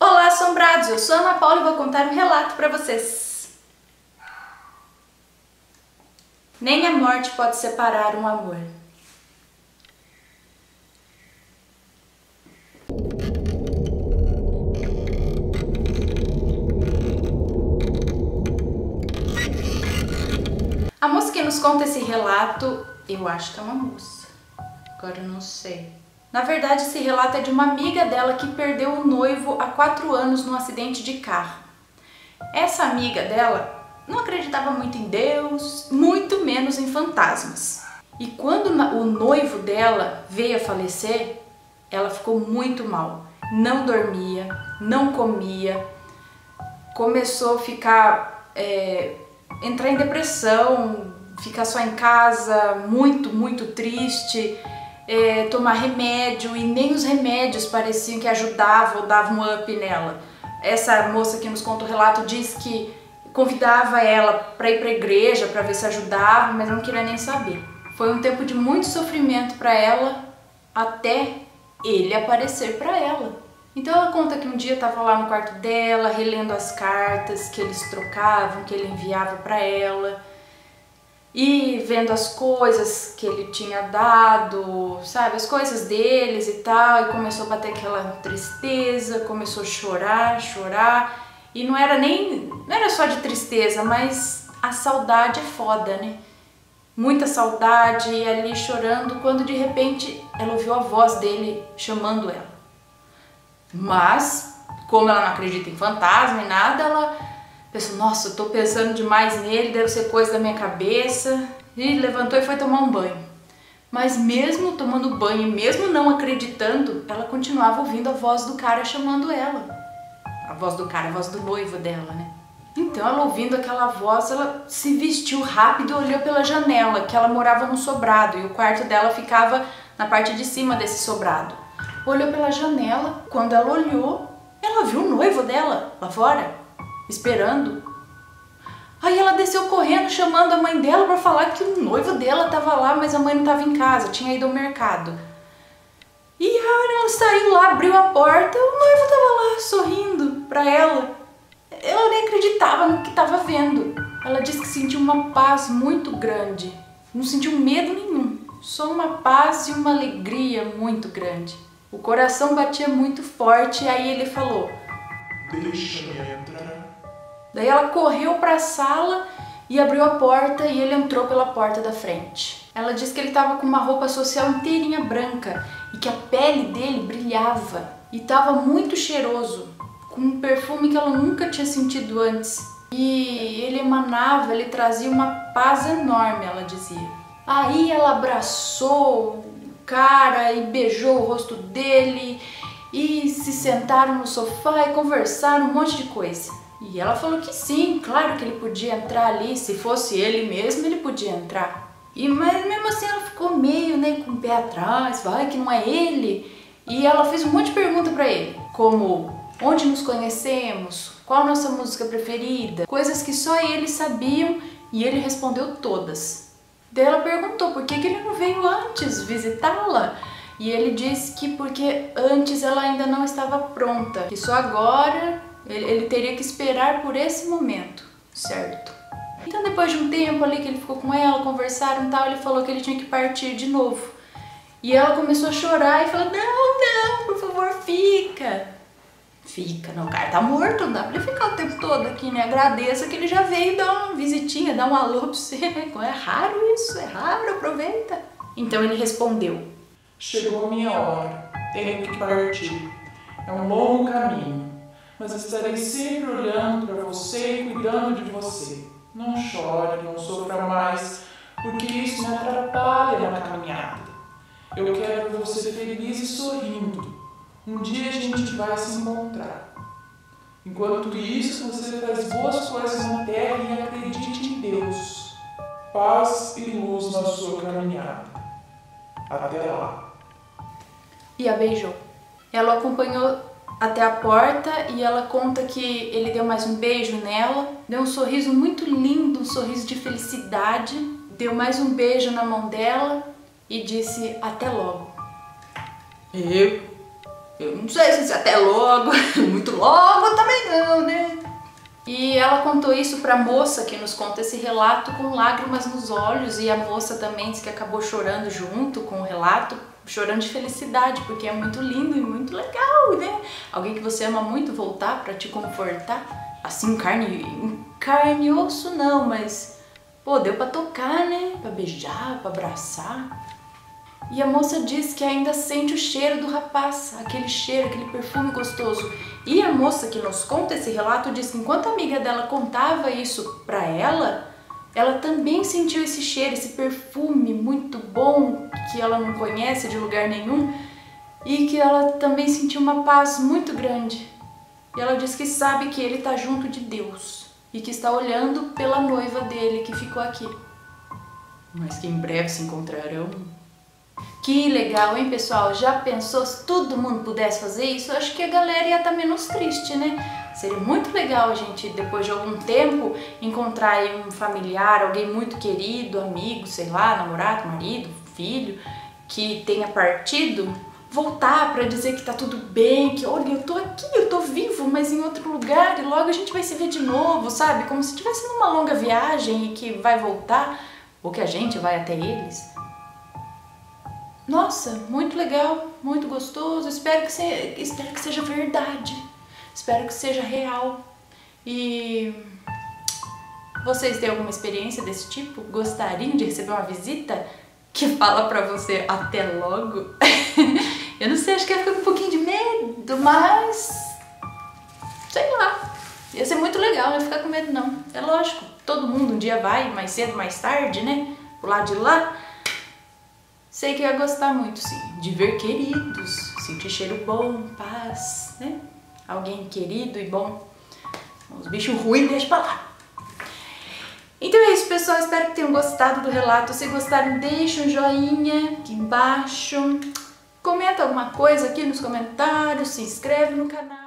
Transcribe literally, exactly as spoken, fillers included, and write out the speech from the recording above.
Olá, assombrados! Eu sou a Ana Paula e vou contar um relato para vocês. Nem a morte pode separar um amor. A moça que nos conta esse relato, eu acho que é uma moça. Agora eu não sei. Na verdade, esse relato é de uma amiga dela que perdeu o noivo há quatro anos num acidente de carro. Essa amiga dela não acreditava muito em Deus, muito menos em fantasmas. E quando o noivo dela veio a falecer, ela ficou muito mal. Não dormia, não comia, começou a ficar, é, entrar em depressão, ficar só em casa, muito, muito triste. É, tomar remédio, e nem os remédios pareciam que ajudavam ou davam um up nela. Essa moça que nos conta o relato diz que convidava ela para ir para a igreja para ver se ajudava, mas não queria nem saber. Foi um tempo de muito sofrimento para ela até ele aparecer para ela. Então ela conta que um dia estava lá no quarto dela relendo as cartas que eles trocavam, que ele enviava para ela, e vendo as coisas que ele tinha dado, sabe, as coisas deles e tal, e começou a bater aquela tristeza, começou a chorar, chorar, e não era nem, não era só de tristeza, mas a saudade é foda, né? Muita saudade, e ali chorando, quando de repente ela ouviu a voz dele chamando ela. Mas, como ela não acredita em fantasma e nada, ela pensou, nossa, eu tô pensando demais nele, deve ser coisa da minha cabeça. E levantou e foi tomar um banho. Mas mesmo tomando banho, mesmo não acreditando, ela continuava ouvindo a voz do cara chamando ela. A voz do cara, a voz do noivo dela, né? Então ela ouvindo aquela voz, ela se vestiu rápido e olhou pela janela, que ela morava num sobrado e o quarto dela ficava na parte de cima desse sobrado. Olhou pela janela, quando ela olhou, ela viu o noivo dela lá fora, esperando. Aí ela desceu correndo, chamando a mãe dela para falar que o noivo dela estava lá, mas a mãe não estava em casa, tinha ido ao mercado. E ela saiu lá, abriu a porta, o noivo estava lá sorrindo para ela. Ela nem acreditava no que estava vendo. Ela disse que sentiu uma paz muito grande, não sentiu medo nenhum, só uma paz e uma alegria muito grande. O coração batia muito forte e aí ele falou: deixa-me entrar. Daí ela correu para a sala e abriu a porta e ele entrou pela porta da frente. Ela disse que ele estava com uma roupa social inteirinha branca e que a pele dele brilhava e estava muito cheiroso, com um perfume que ela nunca tinha sentido antes. E ele emanava, ele trazia uma paz enorme, ela dizia. Aí ela abraçou o cara e beijou o rosto dele e se sentaram no sofá e conversaram um monte de coisa. E ela falou que sim, claro que ele podia entrar ali, se fosse ele mesmo, ele podia entrar. E, mas mesmo assim ela ficou meio, né, com o pé atrás, vai que não é ele. E ela fez um monte de pergunta pra ele, como onde nos conhecemos, qual a nossa música preferida, coisas que só eles sabiam, e ele respondeu todas. Daí ela perguntou por que, que ele não veio antes visitá-la. E ele disse que porque antes ela ainda não estava pronta, que só agora ele, ele teria que esperar por esse momento, certo? Então depois de um tempo ali que ele ficou com ela, conversaram e tal, ele falou que ele tinha que partir de novo. E ela começou a chorar e falou, não, não, por favor, fica. Fica, não, o cara tá morto, não dá pra ele ficar o tempo todo aqui, né? Agradeça que ele já veio dar uma visitinha, dar um alô pra você, né? É raro isso, é raro, aproveita. Então ele respondeu, chegou a minha hora, tenho que partir. É um longo caminho, mas estarei sempre olhando para você e cuidando de você. Não chore, não sofra mais, porque isso me atrapalha na caminhada. Eu quero ver você feliz e sorrindo. Um dia a gente vai se encontrar. Enquanto isso, você faz boas coisas na terra e acredite em Deus. Paz e luz na sua caminhada. Até lá. E a beijou. Ela o acompanhou até a porta e ela conta que ele deu mais um beijo nela, deu um sorriso muito lindo, um sorriso de felicidade, deu mais um beijo na mão dela e disse até logo. Eu Eu não sei se até logo, muito logo também não, né? E ela contou isso pra moça que nos conta esse relato com lágrimas nos olhos, e a moça também disse que acabou chorando junto com o relato, chorando de felicidade, porque é muito lindo e muito legal, né? Alguém que você ama muito voltar pra te confortar, assim, carne, em carne e osso não, mas, pô, deu pra tocar, né? Pra beijar, pra abraçar. E a moça diz que ainda sente o cheiro do rapaz, aquele cheiro, aquele perfume gostoso. E a moça que nos conta esse relato diz que enquanto a amiga dela contava isso pra ela, ela também sentiu esse cheiro, esse perfume muito bom, que ela não conhece de lugar nenhum, e que ela também sentiu uma paz muito grande. E ela diz que sabe que ele está junto de Deus e que está olhando pela noiva dele que ficou aqui, mas que em breve se encontrarão. Que legal, hein, pessoal? Já pensou se todo mundo pudesse fazer isso? Eu acho que a galera ia estar menos triste, né? Seria muito legal a gente, depois de algum tempo, encontrar aí um familiar, alguém muito querido, amigo, sei lá, namorado, marido, filho, que tenha partido, voltar para dizer que tá tudo bem, que olha, eu tô aqui, eu tô vivo, mas em outro lugar, e logo a gente vai se ver de novo, sabe? Como se estivesse numa longa viagem e que vai voltar, ou que a gente vai até eles. Nossa, muito legal, muito gostoso, espero que, se, espero que seja verdade, espero que seja real. E vocês têm alguma experiência desse tipo? Gostariam de receber uma visita que fala pra você até logo? Eu não sei, acho que ia ficar com um pouquinho de medo, mas sei lá, ia ser muito legal, não ia ficar com medo não. É lógico, todo mundo um dia vai, mais cedo, mais tarde, né, pro lado de lá. Sei que ia gostar muito, sim, de ver queridos, sentir cheiro bom, paz, né? Alguém querido e bom. Os bichos ruins, deixa pra lá. Então é isso, pessoal. Espero que tenham gostado do relato. Se gostaram, deixa um joinha aqui embaixo. Comenta alguma coisa aqui nos comentários, se inscreve no canal.